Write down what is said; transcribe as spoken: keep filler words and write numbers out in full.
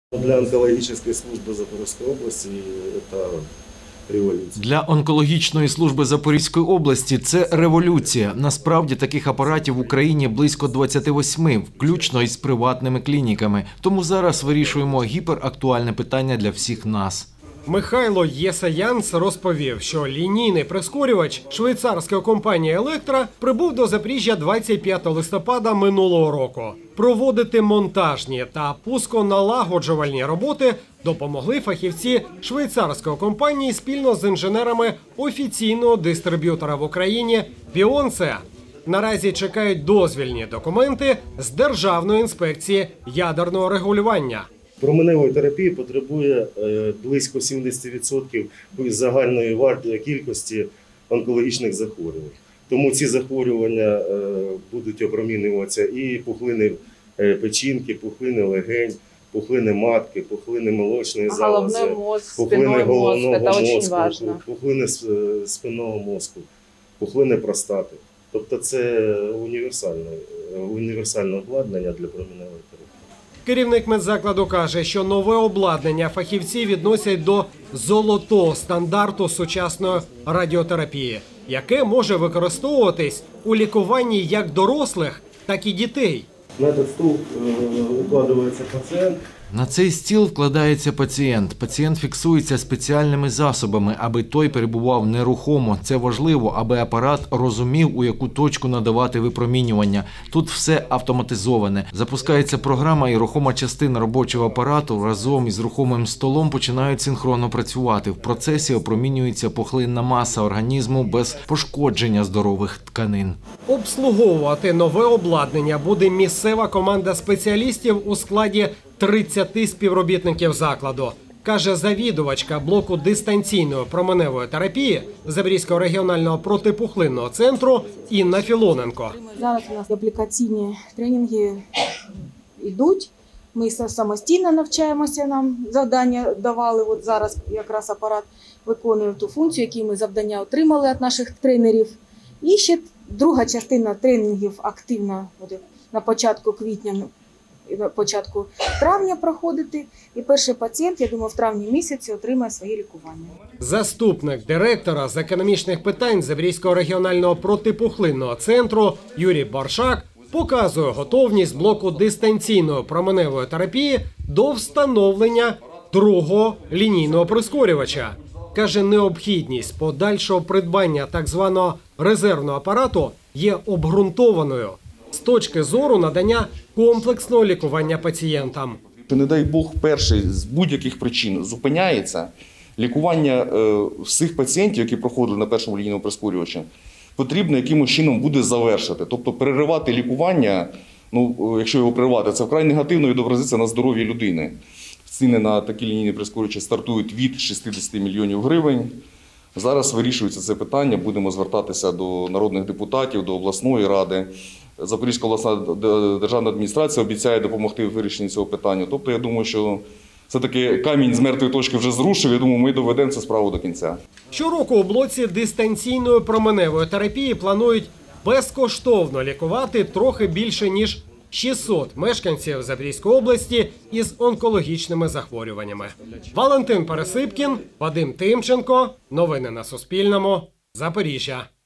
Для онкологічної служби Запорізької області це революція. Для онкологічної служби Запорізької області це революція. Насправді таких апаратів в Україні близько двадцяти восьми, включно із приватними клініками. Тому зараз вирішуємо гіперактуальне питання для всіх нас. Михайло Єсаянц розповів, що лінійний прискорювач швейцарської компанії «Електра» прибув до Запоріжжя двадцять п'ятого листопада минулого року. Проводити монтажні та пусконалагоджувальні роботи допомогли фахівці швейцарської компанії спільно з інженерами офіційного дистриб'ютора в Україні «Піонце». Наразі чекають дозвільні документи з Державної інспекції ядерного регулювання. Променевої терапії потребує близько сімдесят відсотків загальної кількості онкологічних захворювань. Тому ці захворювання будуть опромінюватися і пухлини печінки, пухлини легень, пухлини матки, пухлини молочної залози, пухлини головного мозку, пухлини спинного мозку, пухлини простати. Тобто це універсальне, універсальне обладнання для променевої терапії. Керівник медзакладу каже, що нове обладнання фахівці відносять до золотого стандарту сучасної радіотерапії, яке може використовуватись у лікуванні як дорослих, так і дітей. На цей стул укладається пацієнт. На цей стіл вкладається пацієнт. Пацієнт фіксується спеціальними засобами, аби той перебував нерухомо. Це важливо, аби апарат розумів, у яку точку надавати випромінювання. Тут все автоматизоване. Запускається програма і рухома частина робочого апарату разом із рухомим столом починають синхронно працювати. В процесі опромінюється пухлинна маса організму без пошкодження здорових тканин. Обслуговувати нове обладнання буде місцева команда спеціалістів у складі тридцяти співробітників закладу, каже завідувачка блоку дистанційної променевої терапії Запорізького регіонального протипухлинного центру Інна Філоненко. Зараз у нас аплікаційні тренінги йдуть. Ми самостійно навчаємося, нам завдання давали. От зараз якраз апарат виконує ту функцію, яку ми завдання отримали від наших тренерів. І ще друга частина тренінгів активна буде на початку квітня, на початку травня проходити. І перший пацієнт, я думаю, в травні місяці отримає своє лікування. Заступник директора з економічних питань Запорізького регіонального протипухлинного центру Юрій Баршак показує готовність блоку дистанційної променевої терапії до встановлення другого лінійного прискорювача. Каже, необхідність подальшого придбання так званого резервного апарату є обґрунтованою з точки зору надання комплексного лікування пацієнтам. Не дай Бог, перший з будь-яких причин зупиняється, лікування всіх пацієнтів, які проходили на першому лінійному прискорювачі, потрібно якимось чином буде завершити. Тобто переривати лікування, ну, якщо його переривати, це вкрай негативно відобразиться на здоров'ї людини. Ціни на такі лінійні прискорювачі стартують від шістдесяти мільйонів гривень. Зараз вирішується це питання, будемо звертатися до народних депутатів, до обласної ради. Запорізька обласна державна адміністрація обіцяє допомогти в вирішенні цього питання. Тобто, я думаю, що все-таки камінь з мертвої точки вже зрушив, я думаю, ми доведемо цю справу до кінця. Щороку у блоці дистанційної променевої терапії планують безкоштовно лікувати трохи більше, ніж шістсот мешканців Запорізької області із онкологічними захворюваннями. Валентин Пересипкін, Вадим Тимченко. Новини на Суспільному. Запоріжжя.